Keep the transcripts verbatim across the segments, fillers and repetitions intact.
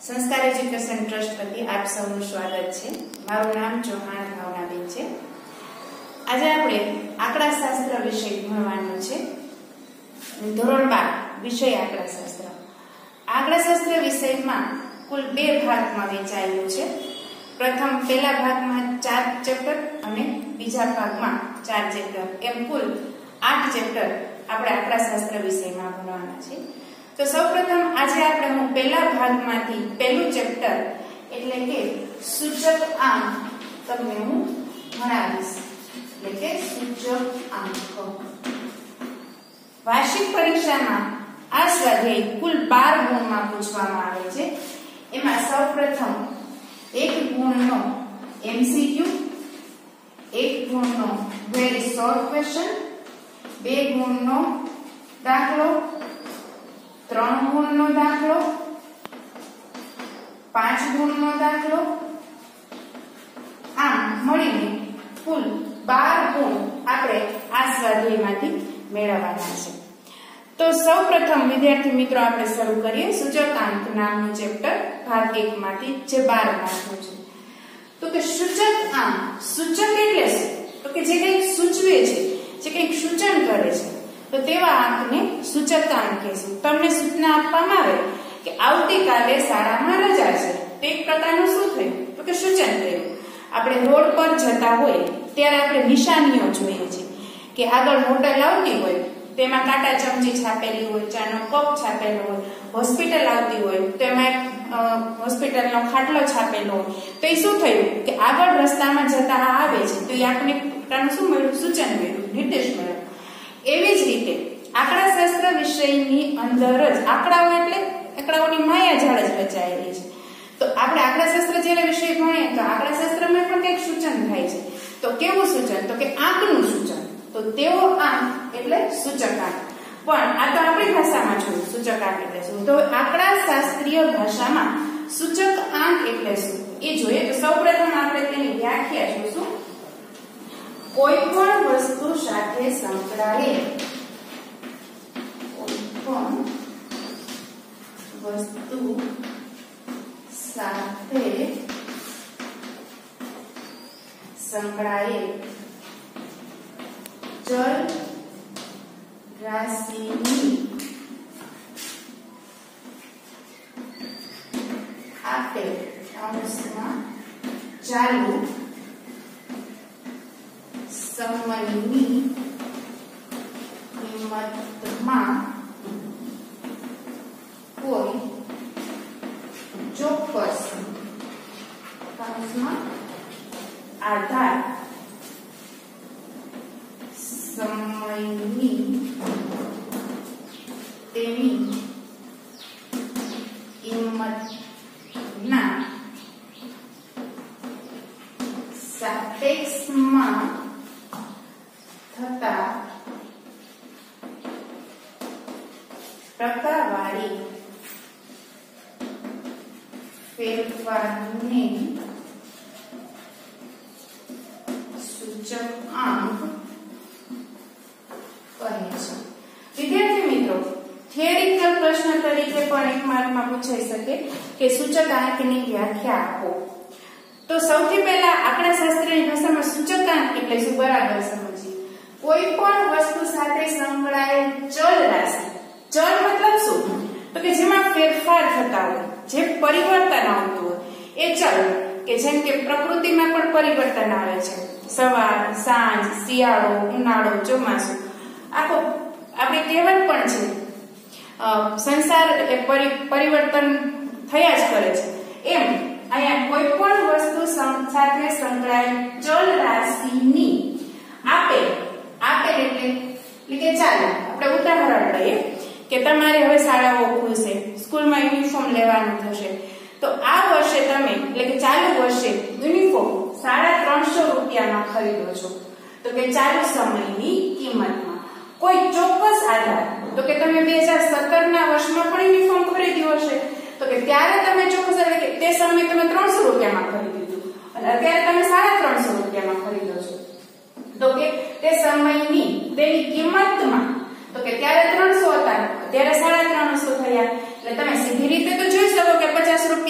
સંસ્કાર education trust વતી આપ સૌનું સ્વાગત છે। મારું નામ ચૌહાણ ભાવનાબેન છે। આજે આપણે આંકડાશાસ્ત્ર વિષય ભણવાનો છે। ધોરણ બાર વિષય આંકડાશાસ્ત્ર। આંકડાશાસ્ત્ર વિષયમાં કુલ બે ભાગમાં વહેંચાયેલું છે। પ્રથમ પહેલા ભાગમાં ચાર ચેપ્ટર અને બીજા ભાગમાં ચાર ચેપ્ટર, એમ કુલ આઠ ચેપ્ટર આપણે આંકડાશાસ્ત્ર વિષયમાં ભણવાના છે। તો સૌપ્રથમ આજે આપણે હું પહેલા ભાગમાંથી પહેલું ચેપ્ટર એટલે કે સૂચક આંક તમને હું ભણાવીશ, એટલે કે સૂચક આંક। વાર્ષિક પરીક્ષામાં આ સ્વાધ્યાય કુલ બાર ગુણમાં પૂછવામાં આવે છે। એમાં સૌપ્રથમ એક ગુણનો એમસીક્યુ, એક ગુણનો વેરી શોર્ટ ક્વેશ્ચન, બે ગુણનો દાખલો, ત્રણ ગુણનો દાખલો, પાંચ ગુણનો દાખલો, આમ મળીને કુલ બાર ગુણ આપણે આ સ્વાધ્યાયમાંથી મેળવવાના છે। તો સૌપ્રથમ વિદ્યાર્થી મિત્રો આપણે શરૂ કરીએ સૂચકાંક નામનું ચેપ્ટર ભાગ એક માંથી, જે બાર માર્કનું છે। તો કે સૂચકાંક, સૂચક એટલે શું? તો કે જે કંઈક સૂચવે છે, જે કંઈક સૂચન કરે છે, તો તેવા આંકને સૂચકાંક કહેશું। તમને સૂચના આપવામાં આવે કે આવતીકાલે શાળામાં રજા છે, તો એક પ્રકારનું શું થયું? તો કે સૂચન થયું। આપણે રોડ પર જતા હોય ત્યારે આપણે નિશાનીઓ જોઈએ છીએ કે આગળ હોટલ આવતી હોય તેમાં કાંટા ચમચી છાપેલી હોય, ચાનો કપ છાપેલો હોય, હોસ્પિટલ આવતી હોય તો એમાં હોસ્પિટલનો ખાટલો છાપેલો હોય, તો એ શું થયું કે આગળ રસ્તામાં જતા આવે છે તો એ આપણે પ્રકારનું શું મળ્યું? સૂચન મળ્યું, નિર્દેશ મળ્યો। એવી જ રીતે આંકડાશાસ્ત્ર વિષયની અંદર જ આંકડાઓ એટલે આંકડાઓની માયાજાળ જ રચાયેલી છે। તો આપણે આંકડાશાસ્ત્ર જ્યારે વિષય ભણીએ તો આંકડાશાસ્ત્રમાં પણ કંઈક સૂચન થાય છે। તો કેવું સૂચન? તો કે આંકનું સૂચન। તો તેવો આંક એટલે સૂચકાંક। પણ આ તો આપણી ભાષામાં જોયું સૂચકાંક એટલે શું, તો આંકડાશાસ્ત્રીય ભાષામાં સૂચકાંક એટલે શું એ જોઈએ। તો સૌપ્રથમ આપણે તેની વ્યાખ્યા જોઈશું। કોઈ પણ વસ્તુ સાથે સંકળાયેલ કોઈ પણ વસ્તુ સાથે સંકળાયેલ ચલ રાશિની આપેલ અંશમાં ચાલુ સમયની કિંમતમાં કોઈ ચોક્કસ આધાર સમયની તેની કિંમતના સાપેક્ષમાં થતા ટકાવારી ફેરફારને સૂચકાંક કહે છે। વિદ્યાર્થી મિત્રો, થિયરિકલ પ્રશ્ન તરીકે પણ એક માર્કમાં પૂછાઈ શકે કે સૂચકાંકની વ્યાખ્યા આપો। તો સૌથી પહેલા આંકડાશાસ્ત્રની ભાષામાં સૂચકાંક એટલે શું બરાબર સમજીએ। કોઈ પણ વસ્તુ સાથે સંકળાયેલ ચલ રાશિ, ચલ મતલબ શું? તો કે જેમાં ફેરફાર થતા હોય, જે પરિવર્તન આવતું હોય એ ચલ, કે જેમ કે પ્રકૃતિમાં પણ પરિવર્તન આવે છે, સવાર, સાંજ, શિયાળો, ઉનાળો, ચોમાસું, આખો આપણે કહેવત પણ છે સંસાર એ પરિવર્તન થયા જ કરે છે, એમ અહીંયા કોઈ પણ વસ્તુ સાથે સંકળાયેલ ચલ રાશિની આપેલ, આપેલ એટલે એટલે કે ચાલો આપણે ઉદાહરણ લઈએ કે તમારે હવે શાળાઓ ખુલશે, સ્કૂલમાં યુનિફોર્મ લેવાનું થશે, તો આ વર્ષે તમે એટલે કે ચાલુ વર્ષે યુનિફોર્મ સાડા ત્રણસો રૂપિયામાં ખરીદો છો, તો કે ચાલુ સમયની કિંમતમાં કોઈ ચોક્કસ આધાર, તો કે તમે બે હજાર સત્તર ના વર્ષમાં પણ યુનિફોર્મ ખરીદ્યું હશે, તો કે ત્યારે તમે ચોક્કસ એટલે કે તે સમયે તમે ત્રણસો રૂપિયામાં ખરીદ્યું અને અત્યારે તમે સાડા ત્રણસો રૂપિયામાં ખરીદો છો, તો કે તે સમયની તેની કિંમતમાં, તો કે ત્યારે ત્રણસો હતા, અત્યારે સાડા ત્રણસો થયા, એટલે તમે સીધી રીતે તો જોઈ શકો કે પચાસ રૂપિયા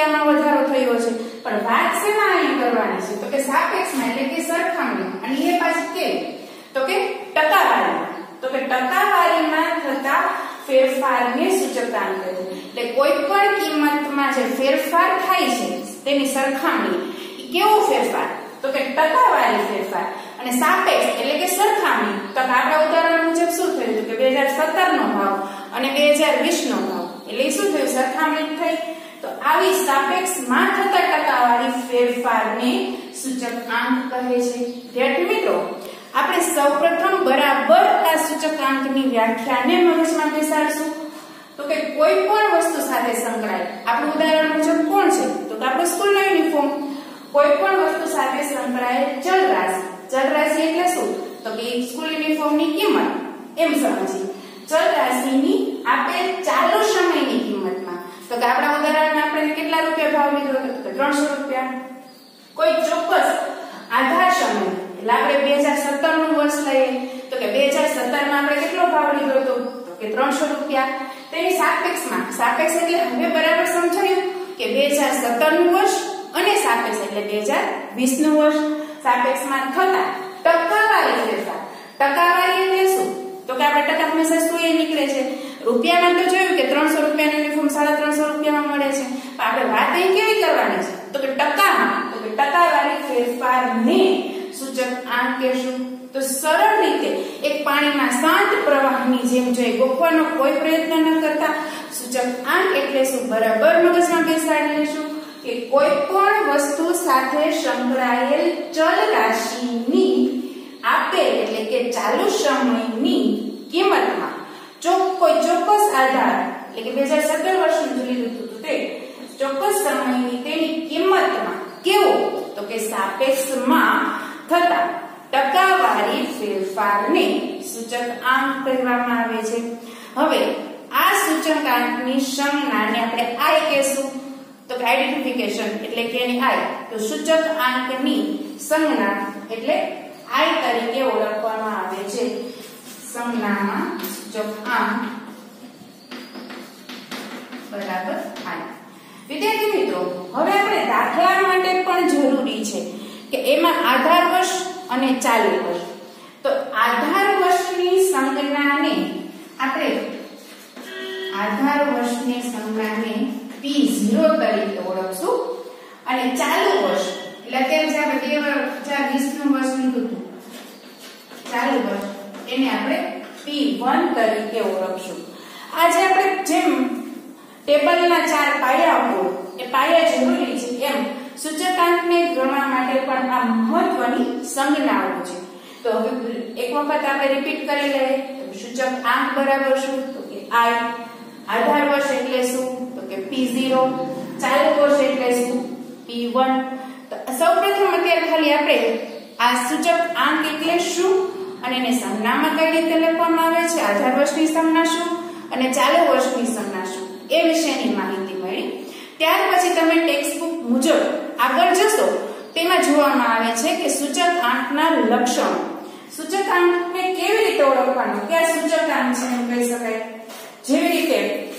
રૂપિયામાં વધારો થયો છે, પણ વાત શેમાં અહીં કરવાની છે? તો કે સાપેક્ષમાં એટલે કે સરખામણી. અને એ પાછી કેવી? તો કે ટકાવારીમાં. તો કે ટકાવારીમાં થતા ફેરફારને સૂચકાંક કહેવાય. એટલે કોઈ પણ કિંમતમાં જે ફેરફાર થાય છે તેની સરખામણી, એ કેવો ફેરફાર? તો કે ટકાવારી ફેરફાર. અને સાપેક્ષ એટલે કે સરખામણી. તો આપણા ઉદાહરણ મુજબ શું થયું? તો કે બે હજાર સત્તર નો ભાવ અને બે હજાર વીસ નો ભાવ, એટલે શું થયું? સરખામણી થઈ. તો આવી સાપેક્ષમાં થતા ટકાવારી ફેરફારને સૂચકાંક કહે છે. વિદ્યાર્થી મિત્રો, આપણે સૌપ્રથમ બરાબર આ સૂચકાંકની વ્યાખ્યાને મગજમાં બેસાડશું. તો કે કોઈ પણ વસ્તુ સાથે સંકળાયેલ, આપણું ઉદાહરણ મુજબ કોણ છે? તો કે આપણું સ્કૂલનો યુનિફોર્મ. કોઈ પણ વસ્તુ સાથે સંકળાયેલ ચલ રાશિ. ચલ રાશિ એટલે શું? તો કે સ્કૂલ યુનિફોર્મની કિંમત, એમ સમજીએ. ચલ રાશિની આપેલ ચાલુ સમયની કિંમતમાં, તો કે આપણા ઉદાહરણમાં આપણે કેટલા રૂપિયા ભાવ લીધો હતો? તો ત્રણસો રૂપિયા. કોઈ ચોક્કસ આધાર સમય, એટલે આપણે બે હજાર સત્તર નું વર્ષ લઈએ તો કે બે હજાર સત્તર માં આપણે કેટલો ભાવ લીધો હતો? તો કે ત્રણસો રૂપિયા. તેની સાપેક્ષમાં, સાપેક્ષ એટલે હવે બરાબર સમજાયું કે બે હજાર સત્તર નું વર્ષ અને સાપેક્ષ એટલે બે હજાર વીસ નું વર્ષ. સાપેક્ષમાં થતા ટકાવારી ફેરફાર. ટકાવારી એટલે શું? તો કે આપણે ટકા હંમેશા શું એ નીકળે છે? રૂપિયામાં તો જોયું કે ત્રણસો રૂપિયાનો યુનિફોર્મ સાડા ત્રણસો રૂપિયામાં મળે છે, પણ આપણે વાત અહીં કેવી કરવાની છે? તો કે ટકામાં. તો કે ટકાવારી ફેરફારને સૂચકાંક કહેશું. તો સરળ રીતે એક પાણીમાં શાંત પ્રવાહની જેમ જોઈ ગોખવાનો કોઈ પ્રયત્ન ન કરતા સૂચકાંક એટલે શું બરાબર મગજમાં બેસાડી લેશું કે કોઈ પણ વસ્તુ સાથે સંકળાયેલ ચલ રાશિની આપેલ એટલે કે ચાલુ સમયની કિંમતમાં કોઈ ચોક્કસ આધાર એટલે કે બે હજાર સત્તર વર્ષનું લીધું હતું તે ચોક્કસ સમયની તેની કિંમતમાં કેવો? તો કે સાપેક્ષમાં થતા ટકાવારી ફેરફારને સૂચકાંક કહેવામાં આવે છે. હવે આ સૂચકાંકની સંજ્ઞાને આપણે આઈ કહેશું. તો કે આઇડેન્ટિફિકેશન એટલે કે એની આઈ. તો સૂચકાંકની સંજ્ઞા એટલે આઈ તરીકે ઓળખવામાં આવે છે. સંજ્ઞામાં સૂચકાંક બરાબર આઈ. વિદ્યાર્થી મિત્રો, હવે આપણે દાખલા માટે પણ જરૂરી છે કે એમાં આધાર વર્ષ અને ચાલુ વર્ષ. તો આધાર વર્ષની સંજ્ઞાને આપણે આધાર વર્ષની સંજ્ઞાને પી ઝીરો તરીકે ઓળખશું અને ચાલુ વર્ષ એટલે અત્યારે જે આપણે બે હજાર વીસ નું વર્ષ લીધું હતું ચાલુ વર્ષ એને આપણે પી વન તરીકે ઓળખશું. આજે આપણે જેમ ટેબલના ચાર પાયા હોય એ પાયા જરૂરી છે, એમ સૂચકાંકને ગણવા માટે પણ આ મહત્વની સંજ્ઞાઓ છે. તો હવે એક વખત આપણે રિપીટ કરી લઈએ. તો સૂચકાંક બરાબર શું? તો કે આઈ. આધાર વર્ષ એટલે શું? તો કે પી ઝીરો. ચાલુ વર્ષ એટલે શું? P one. તો સૌપ્રથમ અત્યારે ખાલી આપણે આ સૂચકાંક એટલે શું અને એને સંજ્ઞામાં કઈ રીતે લખવામાં આવે છે, આધાર વર્ષની સંજ્ઞા શું અને ચાલુ વર્ષની સંજ્ઞા શું એ વિશેની માહિતી મળી. ત્યાર પછી તમે ટેક્સ્ટ બુક મુજબ આગળ જશો તેમાં જોવામાં આવે છે કે સૂચકાંકના લક્ષણો. સૂચકાંકને કેવી રીતે ઓળખવાનો, કયા સૂચકાંક છે એમ કહી શકાય. જેવી રીતે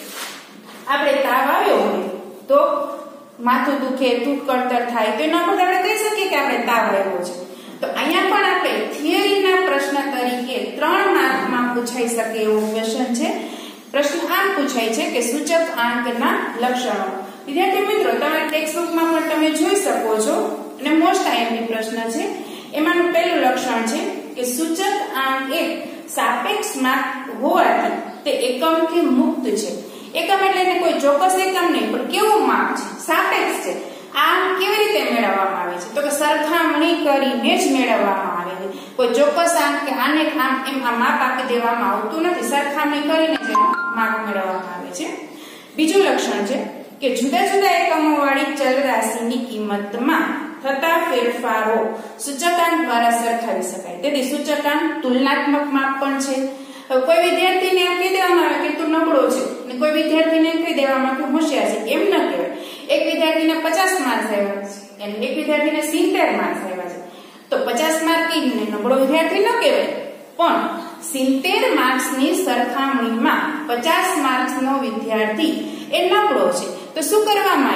આપણે તાવ આવ્યો હોય તો માથું દુખે, તૂટ કળતર થાય તો એના પર આપણે કહી શકીએ કે આપણે તાવ આવ્યો છે. તો અહીંયા પણ આપણે થિયરીના પ્રશ્ન તરીકે ત્રણ માર્કમાં પૂછાઈ શકે એવો ક્વેશ્ચન છે. પ્રશ્ન આમ પૂછાય છે કે સૂચકાંકના લક્ષણો. વિદ્યાર્થી મિત્રો, તમારા ટેક્સ્ટ બુકમાં પણ તમે જોઈ શકો છો અને મોસ્ટ આઈએમપી પ્રશ્ન છે. એમાંનું પહેલું લક્ષણ છે કે સૂચકાંક એક સાપેક્ષમાં હોવાથી તે એકમથી મુક્ત છે. એકમ એટલે એને કોઈ ચોક્કસ એકમ નહીં, પણ કેવું માપ છે? સાપેક્ષ છે. આ કેવી રીતે મેળવવામાં આવે છે? તો કે સરખામણી કરીને જ મેળવવામાં આવે છે. કોઈ ચોક્કસ આંક કે આને આમ એમ આ માપ આપી દેવામાં આવતું નથી, સરખામણી કરીને જ માપ મેળવવામાં આવે છે. બીજું લક્ષણ છે કે જુદા જુદા એકમો વાળી ચલ રાશિની કિંમતમાં થતા ફેરફારો સૂચકાંક દ્વારા સરખાવી શકાય. તેથી સૂચકાંક તુલનાત્મક માપ પણ છે. કોઈ વિદ્યાર્થીને એમ કહી દેવામાં આવે કે તું નબળો છે અને કોઈ વિદ્યાર્થીને એમ કહી દેવામાં કે હોશિયાર છે, એમ ન કહેવાય. એક વિદ્યાર્થીને પચાસ માર્ક્સ આવ્યા છે અને એક વિદ્યાર્થીને સિત્તેર માર્ક્સ આવ્યા છે તો પચાસ માર્કીને નબળો વિદ્યાર્થી ન કહેવાય, પણ સિત્તેર માર્ક્સની સરખામણીમાં પચાસ માર્ક્સનો વિદ્યાર્થી એ નબળો છે. તો શું કરવામાં આવ્યું?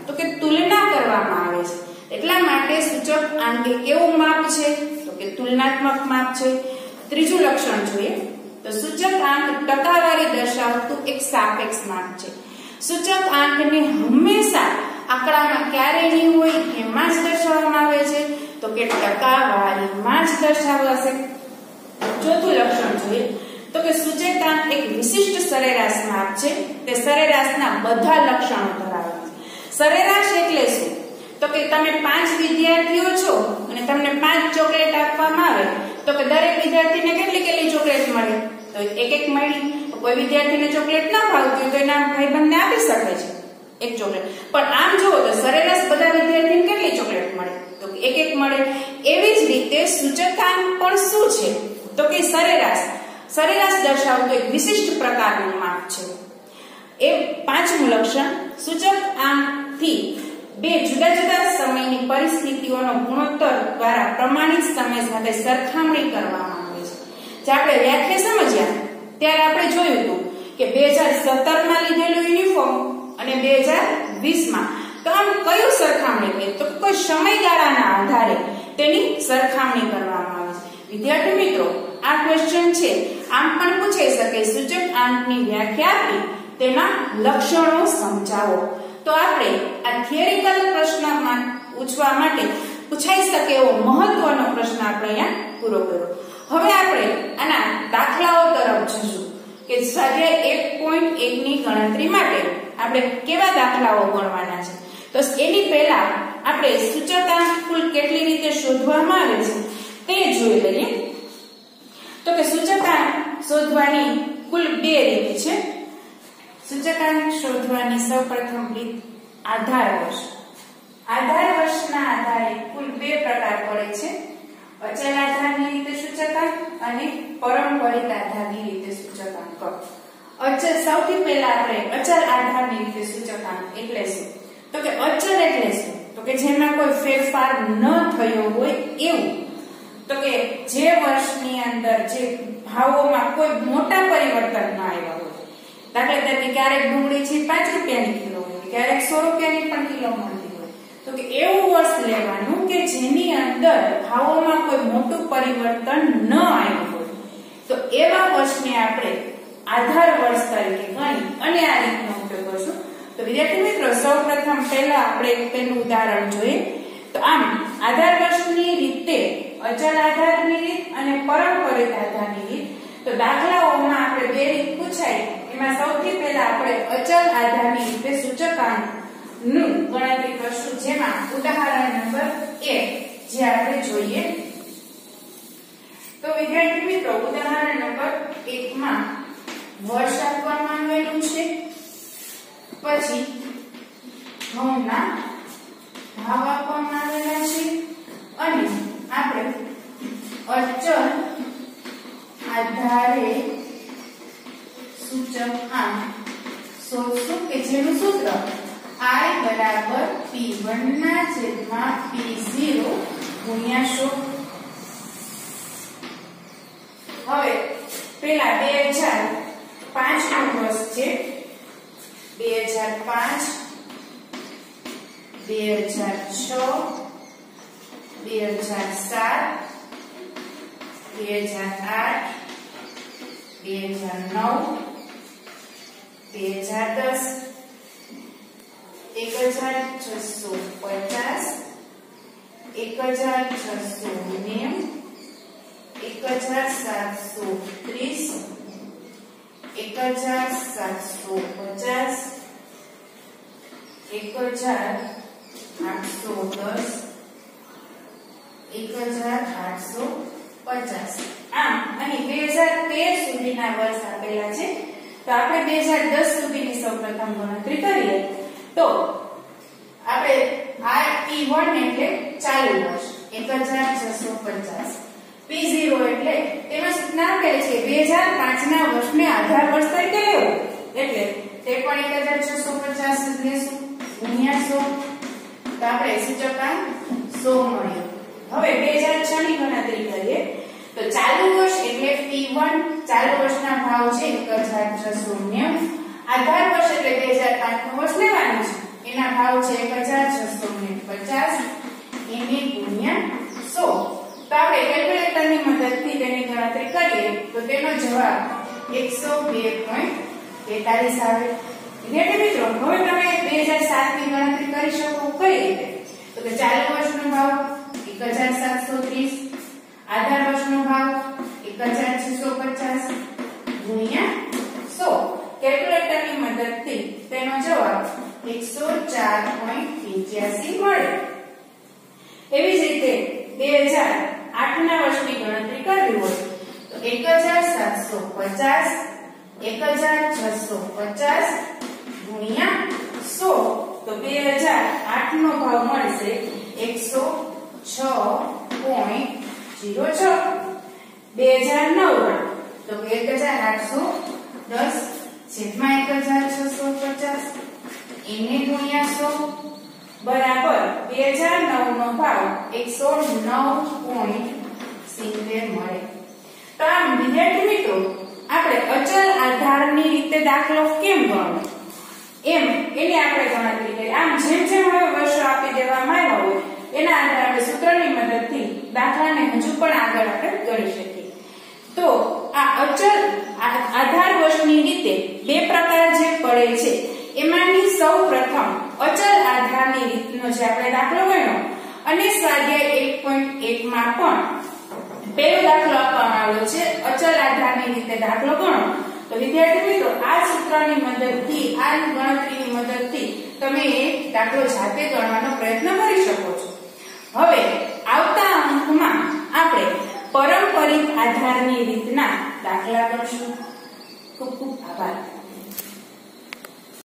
તો કે તુલના કરવામાં આવે છે, એટલા માટે સૂચકાંક એ કેવું માપ છે તો કે તુલનાત્મક માપ છે. ત્રીજું લક્ષણ જોઈએ તો સૂચકાંક ટકાવારી દર્શાવતું એક સાપેક્ષ માપ છે. સૂચકાંકને હંમેશા આંકડામાં ક્યારે નહીં હોય એમાં જ દર્શાવવામાં આવે છે તો કે ટકાવારીમાં જ દર્શાવાશે. ચોથું લક્ષણ જોઈએ તો કે સૂચકાંક એક વિશિષ્ટ સરેરાશ માપ છે, તે સરેરાશના બધા લક્ષણો ધરાવે છે. સરેરાશ એટલે શું તો કે તમે પાંચ વિદ્યાર્થીઓ છો અને તમને પાંચ ચોકલેટ આપવામાં આવે તો કે દરેક વિદ્યાર્થીને કેટલી કેટલી ચોકલેટ મળે તો એક એક મળી. કોઈ વિદ્યાર્થીને ચોકલેટ ના ભાવતી હોય તો એના ભાઈબંધને આપી શકે છે એક ચોકલેટ, પણ આમ જુઓ તો સરેરાશ બધા વિદ્યાર્થીને કેટલી ચોકલેટ મળે તો એક એક મળે. એવી જ રીતે સૂચકાંક પણ શું છે તો કે સરેરાશ સરેરાશ દર્શાવતું એક વિશિષ્ટ પ્રકારનું માપ છે. એ પાંચમું લક્ષણ સૂચકાંકથી બે જુદા જુદા સમયની પરિસ્થિતિઓનો ગુણોત્તર દ્વારા પ્રમાણિત સમય સાથે સરખામણી કરવામાં આવે છે. જે આપણે વ્યાખ્યા સમજ્યા ત્યારે આપણે જોયું હતું કે બે હજાર સત્તર માં લીધેલું યુનિફોર્મ અને બે હજાર વીસ માં તો આમ કયું સરખામણી કરીએ તો કોઈ સમયગાળાના આધારે તેની સરખામણી કરવામાં આવે છે. વિદ્યાર્થી મિત્રો આ ક્વેશ્ચન છે આમ પણ પૂછાઈ શકે સૂચકાંકની વ્યાખ્યા આપી તેના લક્ષણો સમજાવો. તો આપણે આ થિયરિકલ પ્રશ્નમાં પૂછવા માટે પૂછાઈ શકે એવો મહત્વનો પ્રશ્ન આપણે અહીંયા પૂરો કર્યો. હવે આપણે આના દાખલાઓ તરફ જઈશું કે સ્વાધ્યાય એક પોઈન્ટ એક ની ગણતરી માટે આપણે કેવા દાખલાઓ ગણવાના છે. તો એની પહેલા આપણે સૂચકાંક કુલ કેટલી રીતે શોધવામાં આવે છે તે જોઈ લઈએ. તો કે સૂચકાંક શોધવાની કુલ બે રીત છે. સૂચકાંક શોધવાની સૌપ્રથમ રીત આધાર વર્ષ. આધાર વર્ષના આધારે કુલ બે પ્રકાર પડે છે, અચલ આધારની રીતે સૂચકાંક અને પરંપરિત આધારની રીતે સૂચકાંક. અચલ સૌથી પહેલા આપણે અચલ આધારની રીતે સૂચકાંક એટલે શું તો કે અચલ એટલે શું તો કે જેમાં કોઈ ફેરફાર ન થયો હોય એવું, તો કે જે વર્ષની અંદર જે ભાવોમાં કોઈ મોટા પરિવર્તન ન આવ્યા હોય. દાખલા તરીકે ક્યારેક ડુંગળી છે પાંચ રૂપિયાની કિલો હોય, ક્યારેક સો રૂપિયાની પણ કિલો મળતી હોય, તો કે એવું વર્ષ લેવાનું કે જેની અંદર ભાવોમાં કોઈ મોટું પરિવર્તન ન આવ્યું હોય. તો એવા વર્ષને આપણે આધાર વર્ષ તરીકે ગણી અને આ રીતનો ઉપયોગ કરશું. તો વિદ્યાર્થી મિત્રો સૌપ્રથમ પહેલા આપણે તેનું ઉદાહરણ જોઈએ. તો આમ આધાર વર્ષની રીતે અચલ આધારની રીત અને પરંપરિત આધારની રીત. તો દાખલાઓમાં આપણે બે રીત પૂછાય એમાં સૌથી પહેલા આપણે અચલ આધારની રીતે સૂચકાંક નું ગણતરી કરશું, જેમાં ઉદાહરણ નંબર એક જે આપણે જોઈએ. તો વિદ્યાર્થી મિત્રો ઉદાહરણ નંબર એક માં વર્ષ આપવામાં આવેલું છે, પછી ઘઉંના ભાવ આપવામાં આવેલા છે અને આપણે અચલ આધારે સૂચકાંક શોધશું કે જેનું સૂત્ર I બરાબર પી વન ના છેદમાં પી ઝીરો ગુણ્યા સો. હવે પેલા બે હજાર પાંચ નું વર્ષ છે, બે હજાર પાંચ, બે હજાર છ, બે હજાર સાત, બે હજાર આઠ, બે હજાર નવ, બે હજાર દસ, એક હજાર છસો પચાસ, એક હજાર છસો નેવું, એક હજાર સાતસો ત્રીસ, એક હજાર સાતસો પચાસ, એક હજાર આઠસો દસ, એક હજાર આઠસો પચાસ. આમ અહીં બે હજાર તેર સુધીના વર્ષ આપેલા છે. તો આપણે બે હજાર દસ સુધીની સૌપ્રથમ ગણતરી કરીએ. તો આપણે આ પી વન એટલે ચાલુ વર્ષ એક હજાર છસો પચાસ, પી ઝીરો એટલે તેમાં સૂચના આપેલી છે બે હજાર પાંચ ના વર્ષને આધાર વર્ષ તરીકે લેવું, એટલે તે પણ એક હજાર છસો પચાસ લેશું ગુણ્યા સો. તો આપણે સૂચકાંક સો મળ્યો. હવે બે હજાર છ ની ગણતરી કરીએ. તો ચાલુ વર્ષ એટલે પી વન ચાલુ વર્ષના ભાવ છે એક હજાર છસો નેવું, આધાર વર્ષ એટલે બે હજાર પાંચ નું વર્ષ લેવાનું છે એના ભાવ છે એક હજાર છસો પચાસ એને ગુણ્યા સો. તો આપણે કેલ્ક્યુલેટરની મદદથી તેની ગણતરી કરીએ તો તેનો જવાબ એકસો બે પોઈન્ટ તેતાલીસ આવે. વિદ્યાર્થી મિત્રો, હવે તમે બે હજાર સાત ની ગણતરી કરી શકો કઈ રીતે? તો કે ચાલુ વર્ષનો ભાવ એક હજાર સાતસો ત્રીસ, આધાર વર્ષનો ભાવ એક હજાર છસો પચાસ ગુણ્યા સો. કેલ્ક્યુલેટરની મદદથી તેનો જવાબ એકસો ચાર પોઈન્ટ પંચ્યાસી મળે. એવી જ રીતે બે હજાર આઠ ના વર્ષની ગણતરી કરવી હોય તો એક હજાર સાતસો પચાસ એક હજાર છસો પચાસ ગુણ્યા સો. તો બે હજાર આઠ નો ભાવ મળશે એકસો છ પોઈન્ટ શૂન્ય છ. બે હજાર નવ તો એક હજાર આઠસો દસ છેદમાં એક હજાર છસો પચાસ એને ગુણ્યા સો બરાબર બે હજાર નવ નો ભાવ એકસો નવ પોઈન્ટ સિત્તેર મળે. તો આમ વિદ્યાર્થી મિત્રો, આપણે અચલ આધારની રીતે દાખલો કેમ ગણવો એમ એની આપણે ગણતરી કરી. આમ જેમ જેમ હવે વર્ષો આપી દેવામાં આવ્યા હોય એના આધારે આપણે સૂત્રની મદદથી દાખલાને હજુ પણ આગળ આપણે ગણી શકીએ. તો આ અચલ આધાર વર્ષની રીતે બે પ્રકાર જે પડે છે એમાંની સૌ પ્રથમ અચલ આધારની રીતનો જે આપણે દાખલો ગણ્યો અને સ્વાધ્યાય એક પોઈન્ટ એક માં પણ પહેલો દાખલો આપવામાં આવ્યો છે અચલ આધારની રીતે દાખલો ગણો. તો વિદ્યાર્થી મિત્રો, આ સૂત્રની મદદથી આ ગણતરીની મદદથી તમે એ દાખલો જાતે ગણવાનો પ્રયત્ન કરી શકો છો. હવે આવતા અંકમાં આપણે પારંપરિક આધારની રીતના દાખલા ગણશું. ખૂબ ખૂબ આભાર.